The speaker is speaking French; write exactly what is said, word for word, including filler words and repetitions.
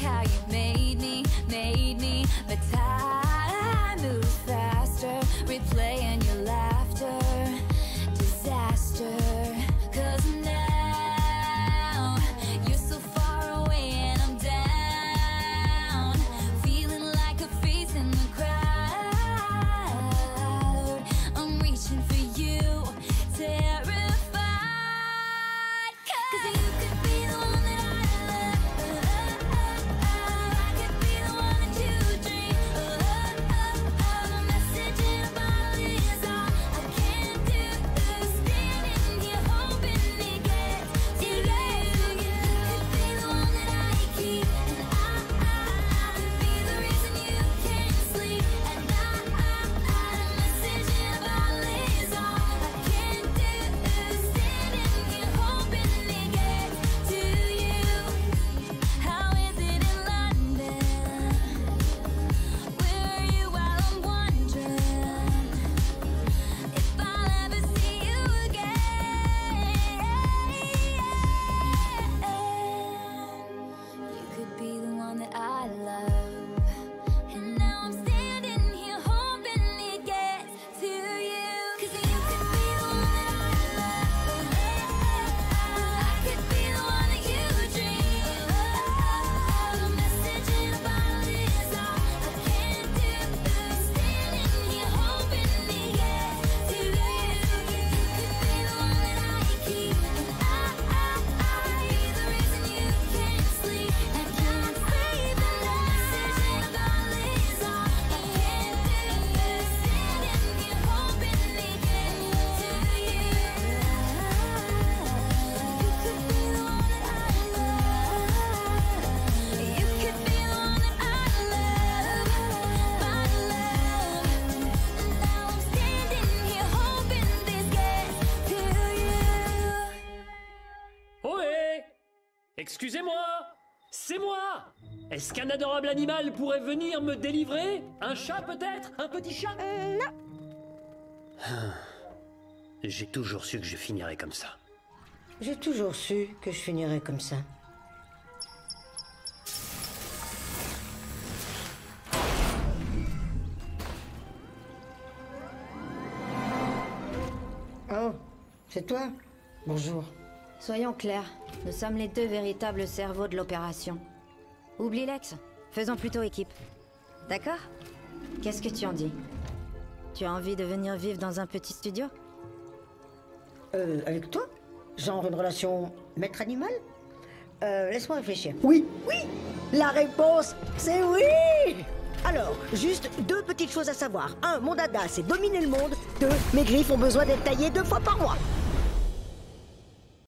how you made me, made me. But time moves faster, replaying your laughter. Disaster, 'cause now you're so far away and I'm down, feeling like a face in the crowd. I'm reaching for you, terrified, 'cause you could be the one that I love. I could be the one that you dream of. A message in a bottle is all I can do. Standing here hoping it gets to you. You could be the one that I keep, and I, I, I could be the reason you can't sleep. And I, I, I, a message in a bottle is all I can do. Standing here hoping it gets to you. How is it in London? Where are you while I'm wondering if I'll ever see you again? You could be the one that I love, and now I'm standing here hoping it gets to you. 'Cause you could be the one that I love. I could be the one that you dream of. A message in a bottle is all I can do. Standing here hoping it gets to you. You could be the one that I keep, and I, I, I be the reason you can't sleep. And can't sleep. A message in a bottle is all I can do. Standing here hoping it gets to you. You could be the one that I love. You could be the one that I love, my love. And now I'm standing here hoping this gets to you. Ohé! Excusez-moi! C'est moi! Est-ce qu'un adorable animal pourrait venir me délivrer? Un chat peut-être? Un petit chat? Euh, non. J'ai toujours su que je finirais comme ça. J'ai toujours su que je finirais comme ça. Oh, c'est toi? Bonjour. Soyons clairs, nous sommes les deux véritables cerveaux de l'opération. Oublie Lex, faisons plutôt équipe. D'accord? Qu'est-ce que tu en dis? Tu as envie de venir vivre dans un petit studio? Euh, avec toi? Genre une relation maître-animal? Euh, laisse-moi réfléchir. Oui, oui! La réponse, c'est oui! Alors, juste deux petites choses à savoir. Un, mon dada, c'est dominer le monde. Deux, mes griffes ont besoin d'être taillées deux fois par mois.